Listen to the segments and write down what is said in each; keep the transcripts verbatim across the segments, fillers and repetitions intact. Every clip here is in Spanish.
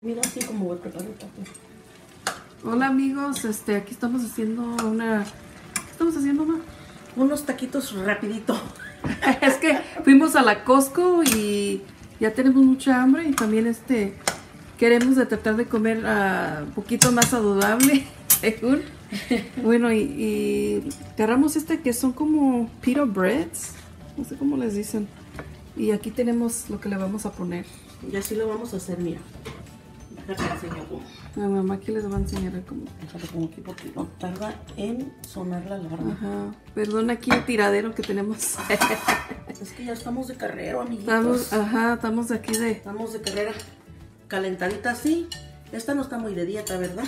Mira así como voy a preparar el taco. Hola amigos, este, aquí estamos haciendo una... ¿Qué estamos haciendo, ma? Unos taquitos rapidito. Es que fuimos a la Costco y ya tenemos mucha hambre y también este queremos de tratar de comer uh, un poquito más saludable, según. Bueno, y, y agarramos este que son como pita breads, no sé cómo les dicen. Y aquí tenemos lo que le vamos a poner. Y así lo vamos a hacer, mira. Déjate enseño cómo. Mi mamá aquí les va a enseñar cómo. Déjate como aquí porque no tarda en sonar la alarma. Ajá. Perdón aquí el tiradero que tenemos. Es que ya estamos de carrera, amiguitos. Estamos, ajá, estamos de aquí de... Estamos de carrera. Calentadita así. Esta no está muy de dieta, ¿verdad?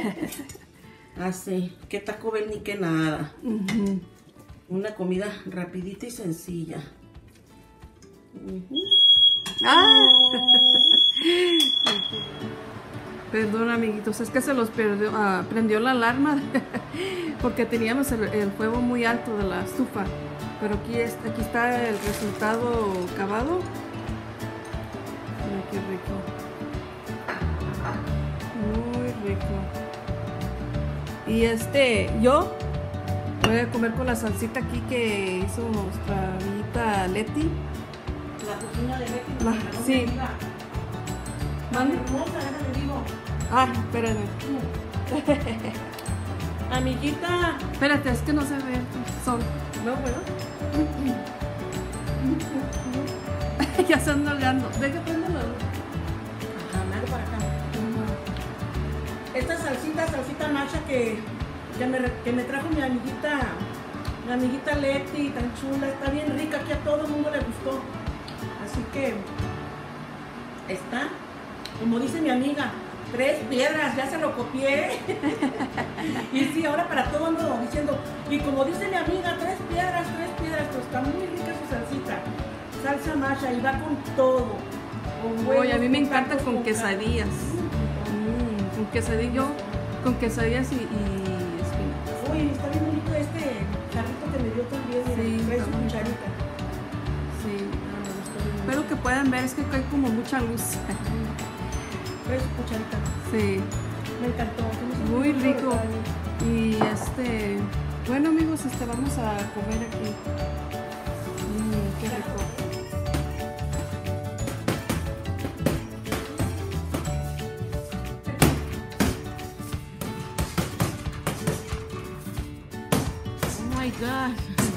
Así. Que Taco Bell ni que nada. Uh-huh. Una comida rapidita y sencilla. Uh-huh. ¡Ah! Perdón, amiguitos, es que se los perdió, uh, prendió la alarma porque teníamos el, el fuego muy alto de la estufa. Pero aquí, es, aquí está el resultado acabado. Mira qué rico. Muy rico. Y este, yo voy a comer con la salsita aquí que hizo nuestra amiguita Leti. La cocina de Leti. La, sí. Mami hermosa, déjame digo. Ay, espérame. Amiguita. Espérate, es que no se ve el sol. No, bueno. Ya se anda holgando. Deja prendelo. Ajá, me hago para acá. Uh-huh. Esta salsita, salsita macha que, que, me, que me trajo mi amiguita, mi amiguita Leti, tan chula, está bien rica, aquí a todo el mundo le gustó. Así que está, como dice mi amiga, tres piedras, ya se lo copié. Y sí, ahora para todo ando diciendo, y como dice mi amiga, tres piedras, tres piedras, pues está muy rica su salsita. Salsa macha y va con todo. Con huevos, Oye, a mí me con encanta tacos, con, con quesadillas. Mm, con quesadillas, con quesadillas y, y espinacas. Uy, está bien bonito este carrito que me dio también. Sí, trae su está muy cucharita. Sí. Ah, me gustó bien. Espero que puedan ver, es que hay como mucha luz. Trae su cucharita. Sí. Me encantó. Muy rico. Y este, bueno amigos, este vamos a comer aquí. Mm, qué rico. Oh my God.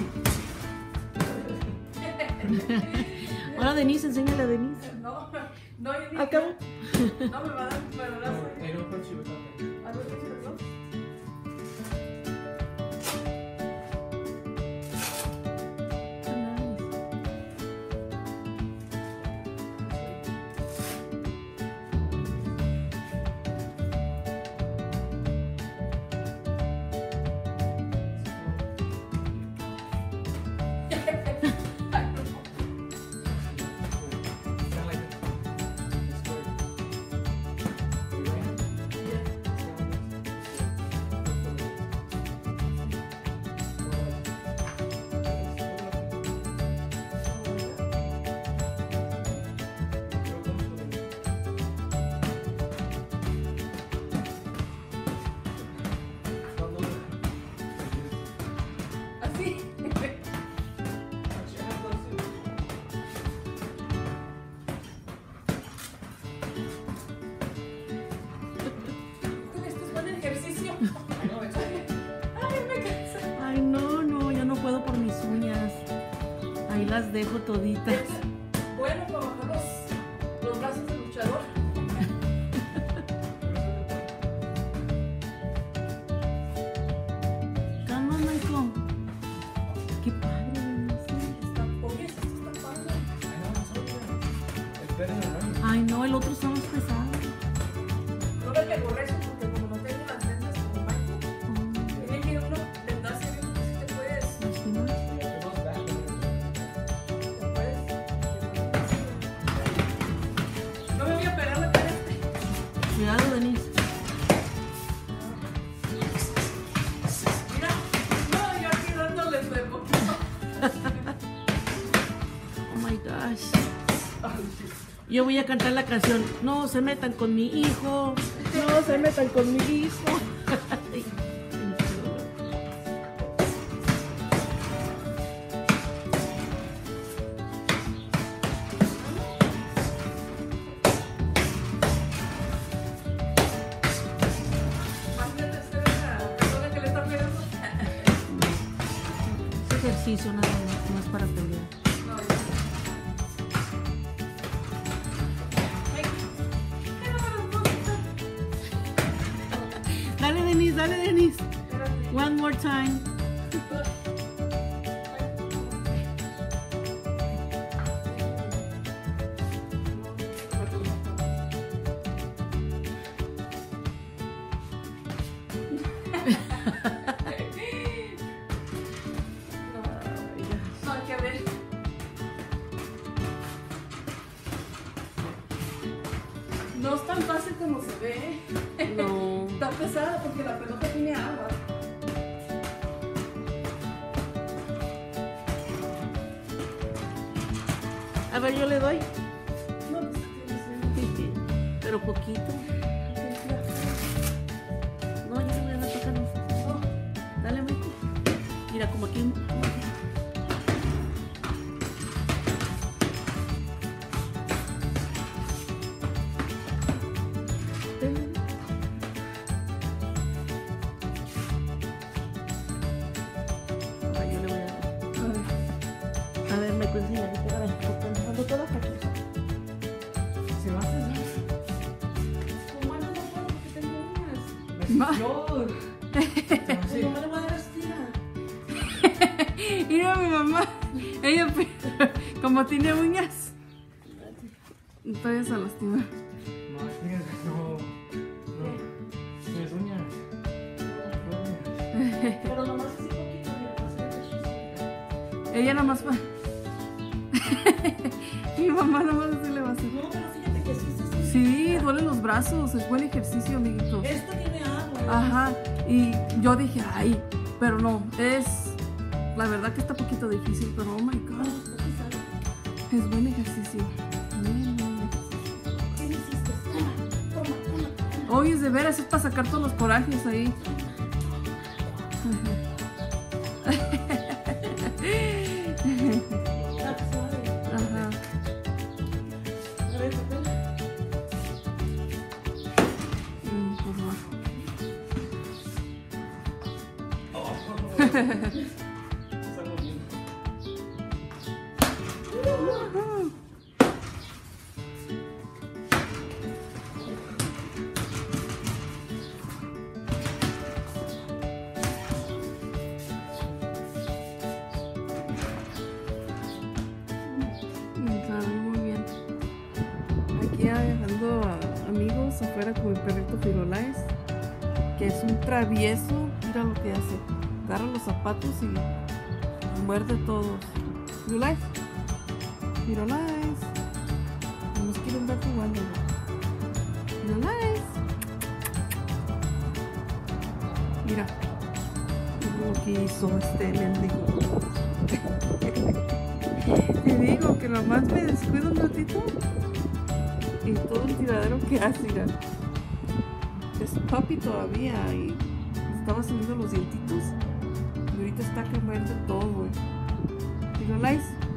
Hola Denise, enséñale a Denise. No, no, yo Acá. No me va a dar un pedazo. A ver, ¿no? Así. Esto es buen ejercicio. Ay, me cansa. Ay, no, no, ya no puedo por mis uñas. Ahí las dejo toditas. Bueno, para bajar los, los brazos del luchador. Calma, Michael. Qué padre, Denise. Está, oye, esto está padre. Ay, no, el otro está más pesado. No me pegó rezo porque como no tengo las vendas como Michael, tiene que uno vendarse bien porque si te puedes. Lastima. Te puedes. No me voy a pegar la cara. Cuidado, Denise. Mira, no, yo aquí dándole de poquito. Oh my gosh. Yo voy a cantar la canción. No se metan con mi hijo. No se metan con mi hijo. Ejercicio nada más, no es para pelear. Dale, Denise, dale, Denise. One more time. No es tan fácil como se ve. No. Está pesada porque la pelota tiene agua. A ver, yo le doy. No, pues, Sí, sí, pero poquito. No, yo le voy a dar para acá, no. Dale, Michael. Mira, como aquí. Ahora yo le voy a dar. A ver, me consigue. Cuando todas aquí. se va a hacer. Como no puedo porque tengo uñas. Ma- Pues no me lo voy a dar estira. Mira mi mamá. Ella, como tiene uñas, todavía se lastima. No, fíjate, no, no, tienes uñas. Pero nomás así poquito, mira, para hacer ejercicio. Ella nada más va. Mi mamá nada más así le va a hacer. No, pero fíjate que sí, sí, sí. Sí, duelen los brazos, es buen ejercicio, amiguitos. Esto tiene agua. Ajá, y yo dije, ay, pero no, es, la verdad que está un poquito difícil, pero oh my god, es buen ejercicio. Bien, buen ejercicio. ¿Qué le hiciste? Toma, toma, toma. Oye, de veras, es para sacar todos los corajes ahí. Está suave. Ajá. A ver, papel. Mm, pues no. Salgo bien. Está muy bien. Aquí ando a- amigos afuera con mi perrito Firulais, que es un travieso. Mira lo que hace. Agarra los zapatos y muerde todos. Firulais. Firulais. Nos quieren ver jugando. Firulais. Mira. Mira lo que hizo este mendigo. Te digo que nomás me descuido un ratito y todo el tiradero que hace, mira. Es papi todavía y estaba subiendo los dientitos y ahorita está que muerde todo, güey. Firulais,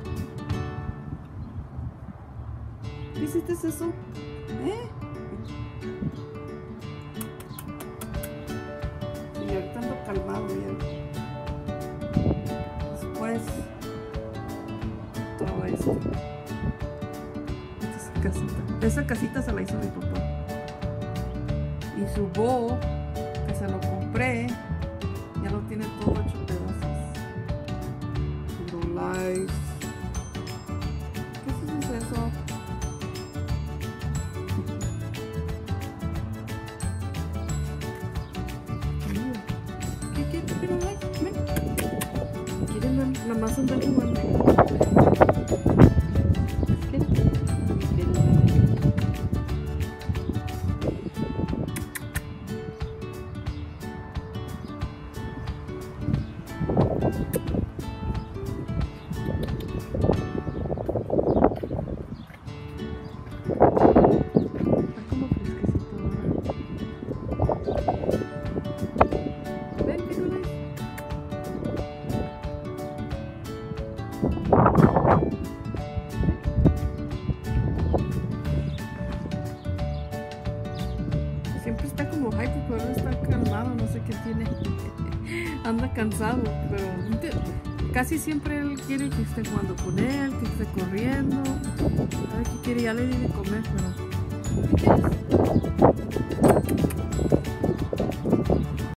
¿qué hiciste eso? ¿Eh? Y ahorita ando calmado ya. Después todo esto. Esta casita. Esa casita se la hizo mi papá. Y su bowl, que se lo compré, ya lo tiene todo hecho pedazos. Firulais. ¿Qué es eso? ¿Qué quiere Firulais? Ven. Quieren ver, nada más andar jugando. ¿Quieren? ¿Quieren ver? Siempre está como hyper, pero ahora está calmado, no sé qué tiene. Anda cansado, pero casi siempre él quiere que esté jugando con él, que esté corriendo. A ver qué quiere, ya le di de comer, pero ¿qué quieres?